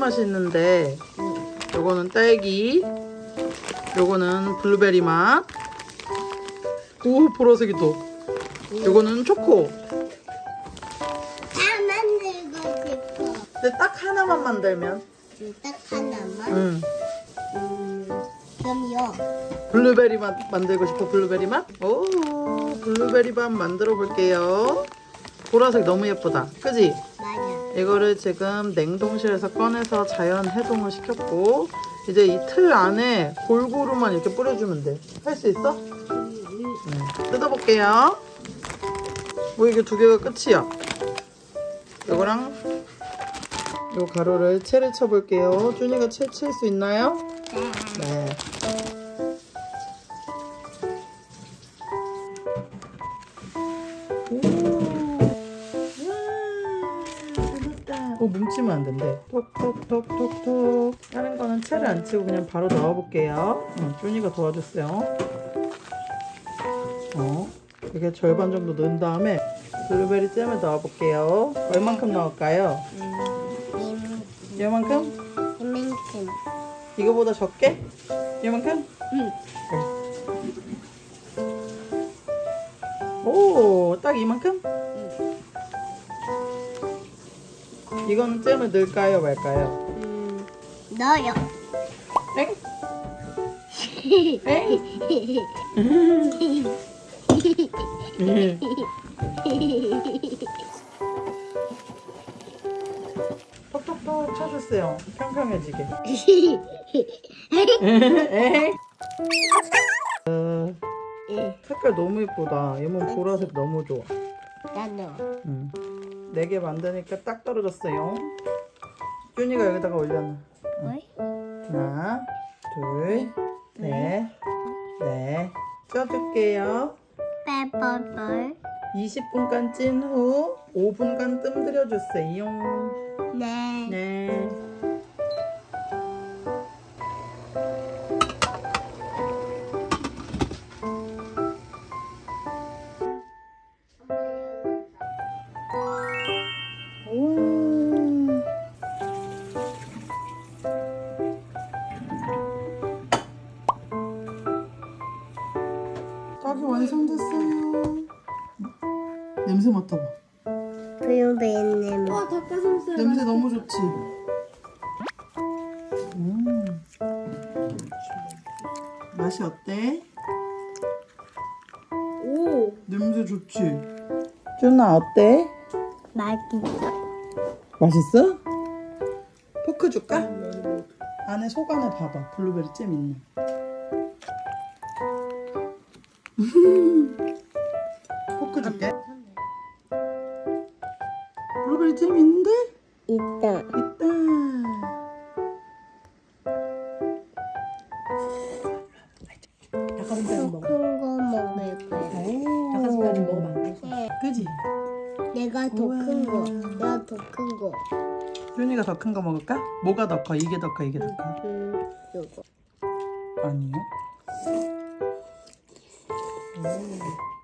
맛이 있는데 요거는 딸기, 요거는 블루베리 맛. 오, 보라색이다. 요거는 초코. 다 만들고 싶어. 근데 딱 하나만 만들면? 딱 하나만? 응. 그럼요. 블루베리 맛 만들고 싶어? 블루베리 맛? 오, 블루베리 맛 만들어 볼게요. 보라색 너무 예쁘다. 그지? 맞아. 이거를 지금 냉동실에서 꺼내서 자연 해동을 시켰고, 이제 이 틀 안에 골고루만 이렇게 뿌려주면 돼. 할 수 있어? 뜯어볼게요. 뭐 이게 두 개가 끝이야. 이거랑 요 가루를 채를 쳐볼게요. 준이가 채 칠 수 있나요? 네. 뭉치면 안 된대. 톡톡톡톡톡. 다른 거는 채를 안 치고 그냥 바로 넣어볼게요. 준이가 도와줬어요. 이렇게 절반 정도 넣은 다음에 블루베리 잼을 넣어볼게요. 얼만큼 넣을까요? 이만큼? 이만큼. 이거보다 적게? 이만큼? 응. 오, 딱 이만큼? 이거는 잼을 넣을까요, 말까요? 넣어요. 엥? 엥? 톡톡톡 쳐주세요. 평평해지게. 색깔 너무 예쁘다. 얘는 보라색 너무 좋아. 나도. 4개 만드니까 딱 떨어졌어요. 준이가 여기다가 올려놔. 하나, 둘, 넷, 네. 쪄줄게요. 빼빼빼. 20분간 찐 후 5분간 뜸들여주세요. 네. 네. 떡이 완성됐어요. 냄새 맡아봐. 블루베리님. 와, 닭가슴살. 냄새 너무 좋지? 맛이 어때? 오. 냄새 좋지? 준아 어때? 맛있어. 맛있어? 포크 줄까? 안에 속 안에 봐봐. 블루베리 잼 있네. 포크 줄게. 블루베리 잼 있는데? 있다. 있다. 닭가슴살 먹어. 큰 거 먹을 거야. 닭가슴살 좀 먹어봐. 그지? 내가 더 큰 거. 내가 더 큰 거. 준이가 더 큰 거 먹을까? 뭐가 더 커? 이게 더 커? 이게 더 커? 이거. 아니요.